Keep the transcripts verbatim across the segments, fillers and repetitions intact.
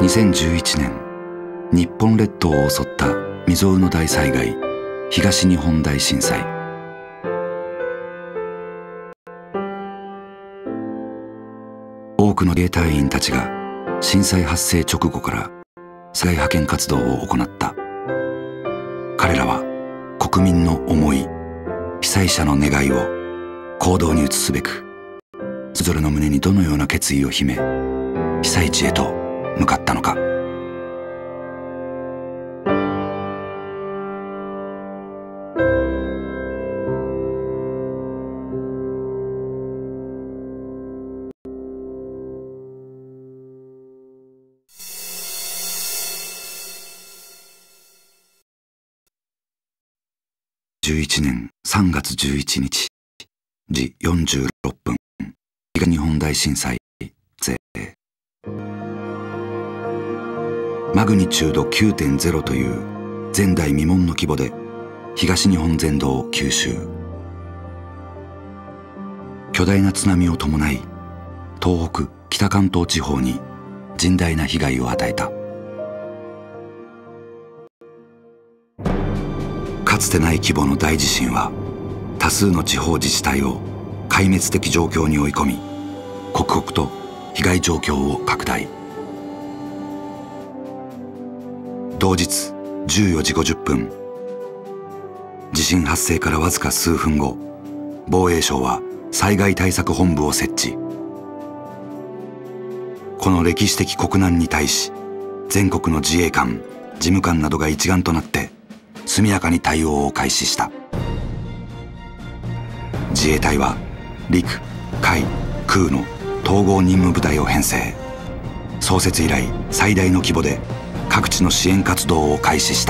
にせんじゅういちねん、日本列島を襲った未曾有の大災害、東日本大震災。多くの自衛隊員たちが震災発生直後から災害派遣活動を行った。彼らは国民の思い、被災者の願いを行動に移すべく、それぞれの胸にどのような決意を秘め、被災地へと向かったのか。じゅういちねんさんがつじゅういちにちじよんじゅうろっぷん、東日本大震災発生。マグニチュード きゅうてんゼロ という前代未聞の規模で東日本全土を吸収。巨大な津波を伴い東北北関東地方に甚大な被害を与えた。かつてない規模の大地震は多数の地方自治体を壊滅的状況に追い込み、刻々と被害状況を拡大。同日じゅうよじごじゅっぷん、地震発生からわずか数分後、防衛省は災害対策本部を設置。この歴史的国難に対し、全国の自衛官、事務官などが一丸となって速やかに対応を開始した。自衛隊は陸、海、空の統合任務部隊を編成。創設以来最大の規模で各地の支援活動を開始した。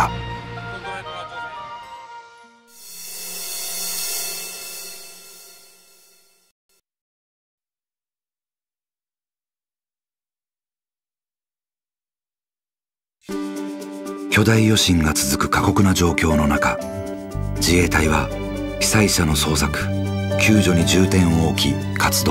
巨大余震が続く過酷な状況の中、自衛隊は被災者の捜索、救助に重点を置き活動。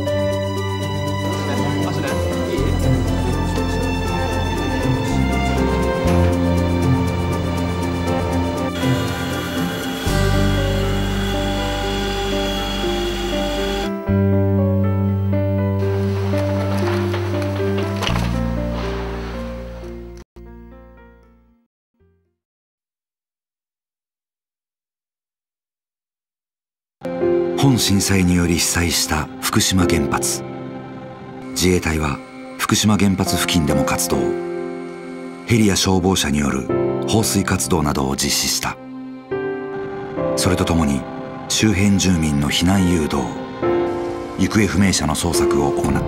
本震災により被災した福島原発。自衛隊は福島原発付近でも活動。ヘリや消防車による放水活動などを実施した。それとともに周辺住民の避難誘導、行方不明者の捜索を行った。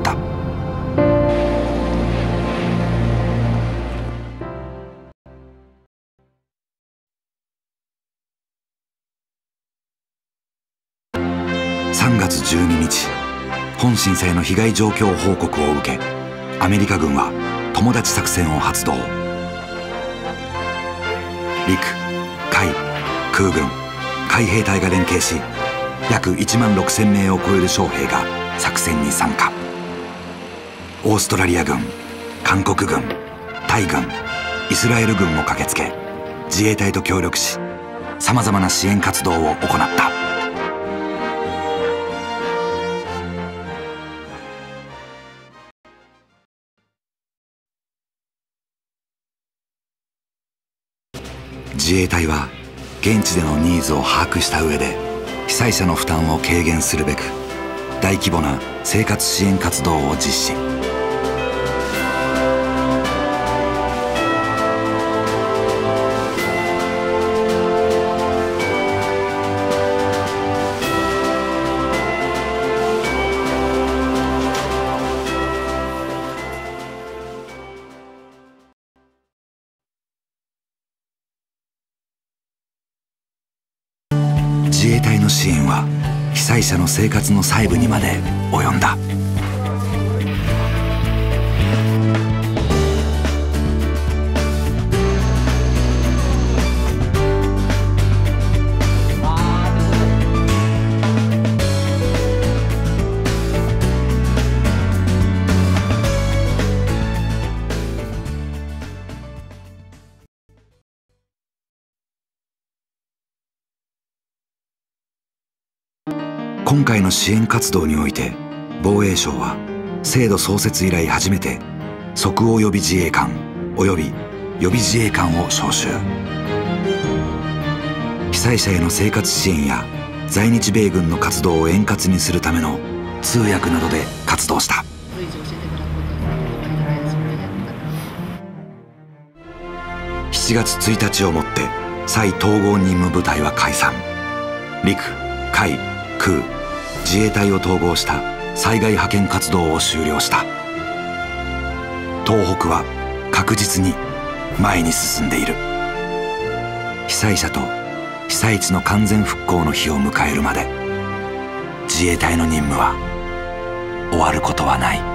さんがつじゅうににち、本震災の被害状況報告を受け、アメリカ軍は友達作戦を発動。陸、海、空軍、海兵隊が連携し、約いちまんろくせんめいを超える将兵が作戦に参加。オーストラリア軍、韓国軍、タイ軍、イスラエル軍も駆けつけ、自衛隊と協力し、さまざまな支援活動を行った。自衛隊は現地でのニーズを把握した上で、被災者の負担を軽減するべく大規模な生活支援活動を実施。自衛隊の支援は被災者の生活の細部にまで及んだ。 今回の支援活動において防衛省は制度創設以来初めて即応予備自衛官および予備自衛官を招集。被災者への生活支援や在日米軍の活動を円滑にするための通訳などで活動した。しちがつついたちをもって再統合任務部隊は解散。陸海空自衛隊を統合した災害派遣活動を終了した。東北は確実に前に進んでいる。被災者と被災地の完全復興の日を迎えるまで自衛隊の任務は終わることはない。